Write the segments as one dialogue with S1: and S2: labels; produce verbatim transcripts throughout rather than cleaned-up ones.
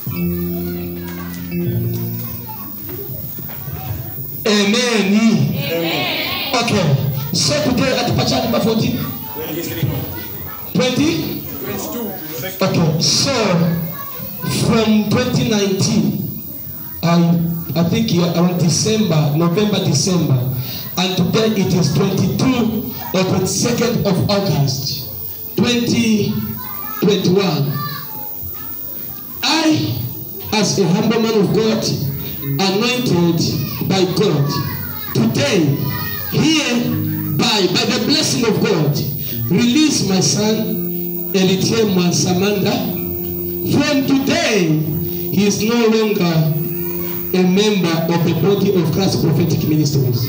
S1: Amen. Amen. Okay. So today at Pachani number fourteen. twenty?
S2: twenty-two.
S1: Okay. So from twenty nineteen, I I think around December, November, December, and today it is twenty-two or twenty-second of August, twenty twenty-one. I, as a humble man of God, anointed by God, today, here, by, by the blessing of God, release my son, Elitier Mwansamanda. From today, he is no longer a member of the body of Christ Prophetic Ministries.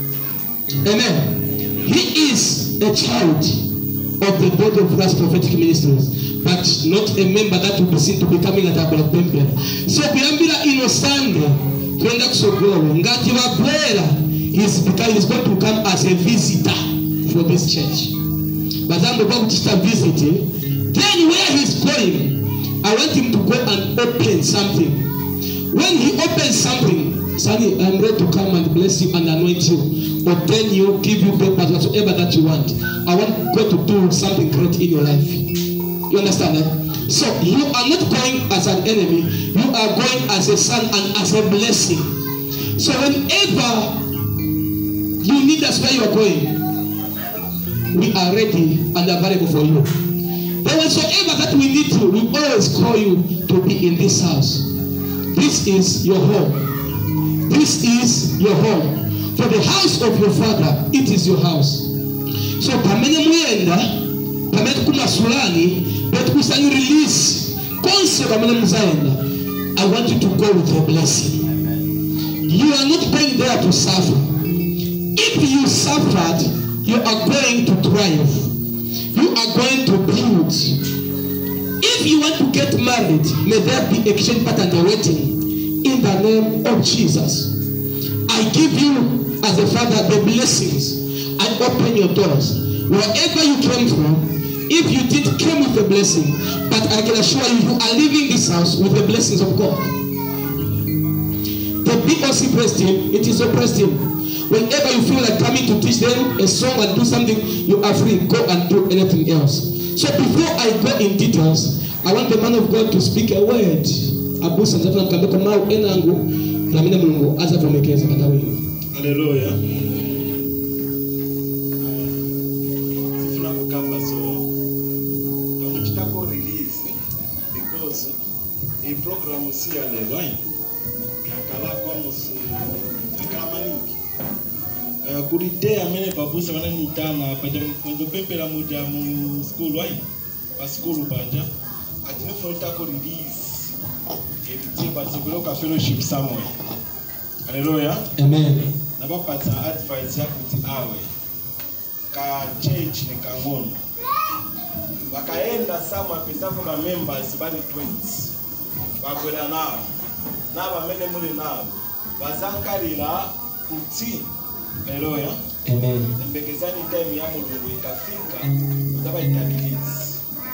S1: Amen. He is a child of the body of Christ Prophetic Ministries, but not a member that will be seen to be coming at our temple. So kuyambira ino Sunday kwenda kusogolo ngati wabwera, he's because he's going to come as a visitor for this church. But I'm about to start visiting. Then where he's going, I want him to go and open something. When he opens something, Sonny, I'm ready to come and bless you and anoint you, or then you give you papers, whatsoever that you want. I want God to do something great in your life. You understand that? So you are not going as an enemy, you are going as a son and as a blessing. So whenever you need us where you are going, we are ready and available for you. But whatsoever that we need to, we always call you to be in this house. This is your home. This is your home. For the house of your father, it is your house. So pamene muyenda, pamene kuna sulani, but kusani release. Konse pamene muzaenda, I want you to go with a blessing. You are not going there to suffer. If you suffered, you are going to thrive. You are going to build. If you want to get married, may there be exchange pattern and waiting. In the name of Jesus, I give you as a father the blessings. I open your doors. Wherever you came from, if you did came with a blessing, but I can assure you, you are leaving this house with the blessings of God. The B O C pressed him, it is oppressed him. Whenever you feel like coming to teach them a song and do something, you are free. Go and do anything else. So before I go in details, I want the man of God to speak a word. Abusa nzafuna mkambeko mau enangu na mina mulungu aza kumekeza katawe.
S2: Hallelujah. Sifuna kukamba so. Tamuchitako release because the program si ya lelo. Kakala kwa musi kakala maningi. Kurite amene babusa wana nitana paja mwenzo pempela muja mu school wai. Pa school panja. Atine fonitako release. Particular fellowship somewhere. Hallelujah.
S1: Amen.
S2: Naba pata advice ya kuti awe ka church ni kangono. Wakaenda somewhere pesa kwa members bali twenty. Bakwela nao. Naba mene muli nao. Wazankalira kuti. Hallelujah.
S1: Amen.
S2: Mbekezani time ya mulungu ikafika. Ndaba itabirizi.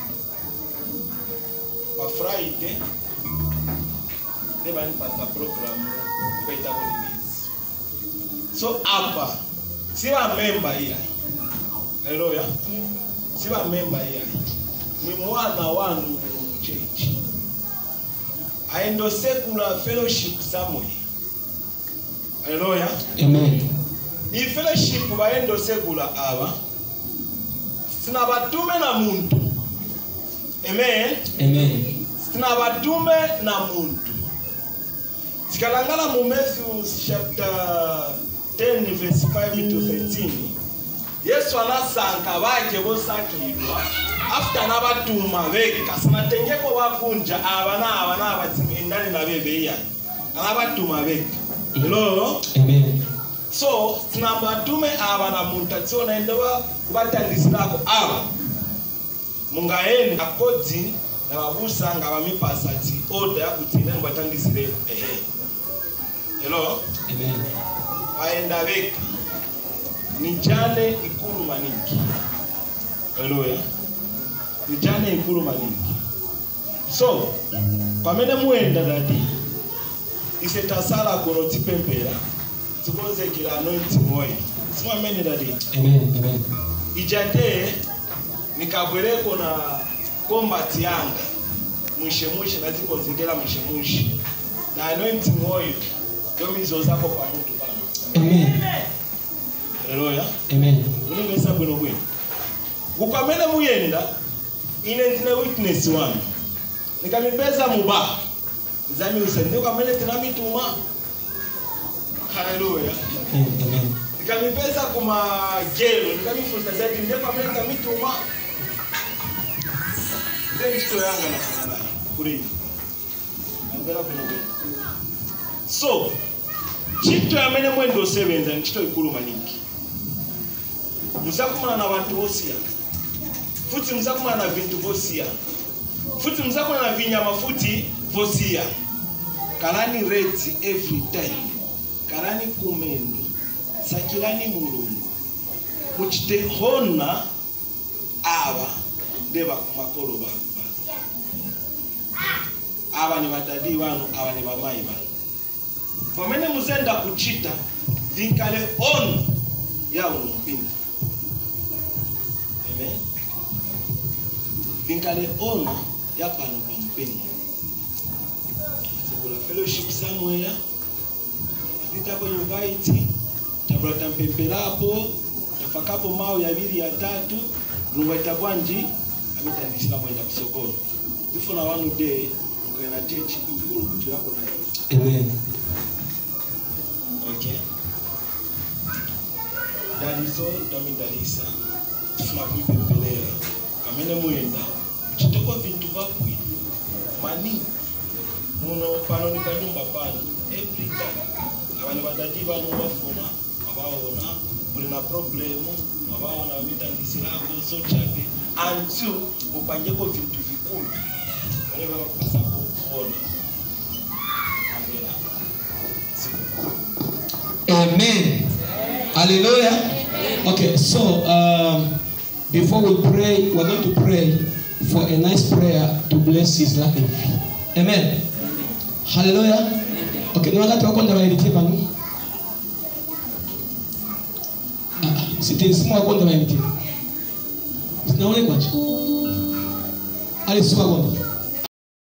S2: Pa Friday never pass a program better release. So apa siwa member here. Hallelujah. Siwa member here. Ni mwana wanu church. Aendo secular fellowship somewhere. Hallelujah.
S1: Amen.
S2: Ni fellowship baendo secular aba. Sina batume na muntu. Amen.
S1: Amen.
S2: Sina batume na muntu. Sikalangala mu Matthew chapter ten verse five to thirteen. Yesu anasanka baje bosakirwa after nabatuma beka sinatengeko bakunja abana abana abatindani na bebe ya anabatuma beka. Hello.
S1: Amen.
S2: So tinabatume abana muntatso naendewa kubatangizirako aba mungaeni according na babusa ngabamipasa ati order yakuthi nene batangizire ehe. Hello.
S1: Amen.
S2: Waenda beka nijane ikulu maningi. Hallelujah. Nijane ikulu maningi. So pamene muenda dadi isetasala kuno tipempera tikonzekera anointing oil. Simu amene dadi.
S1: Amen. Amen.
S2: Ijate nikabwereko na combat yanga mwishe mwishe na zikonzekera mwishe mwishe na anointing oil yomizo zako kwa mtu pana.
S1: Amen.
S2: Hallelujah.
S1: Amen.
S2: Unimesa bwino bwino. Gukwamene muyenda ine ndine witness wangu. Nikamipeza muba. Zami usende kwamene tinamituma. Hallelujah.
S1: Amen.
S2: Nikamipeza kuma gelo, nikamifusa zaidi ndio kwamene tinamituma. Ndio kitu yanga na kana kuri. Angela bwino bwino. So, chito yamene mwendo sevenza nchito ikulu maningi. Musakumana na bantu bosia. Futi musakumana na vintu bosia. Futi musakumana na vinyama futi bosia. Kalani ready every time. Kalani kumendo. Sakilani mulungu. Muchite hona aba ndeba makolo baba. Aba ni badadi wanu, aba ni bamai banu. Pamene muzenda kuchita vinkale on ya umpinda. Amen. Vinkale on ya pano kwa mpinda. Sekula fellowship somewhere. Vita kwenye invite. Tabrata mpempelapo. Tafakapo mao ya bili ya tatu. Ruwaita kwanji. Amita ndisila mwenda kusokoni. Tufuna wanu day. Mkwena chechi. Mkulu kutu yako na hiyo.
S1: Amen.
S2: Okay. Dalizo dami dalisa tufuna kuipempelera kamene muenda chitoko vintu vakwi mani muno pano ni kanyumba pano every time abani badadi bano bafuna abaona muli na problemu abaona babitandisirako so chabe until mupanjeko vintu vikulu wale baba kupasa kuona angela siku.
S1: Amen. Hallelujah. Okay, so um, before we pray, we're going to pray for a nice prayer to bless his life. Amen. Hallelujah. Okay, ni wakati wako ndio wailitie panu. Ah, sisi simu wako ndio wailitie. Sinaone kwaje. Ali simu wako.